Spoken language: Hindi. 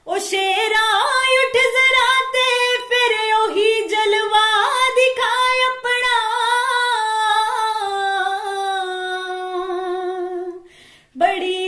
ओ शेरा उठ जरा ते फिर ओही जलवा दिखाए अपना। बड़ी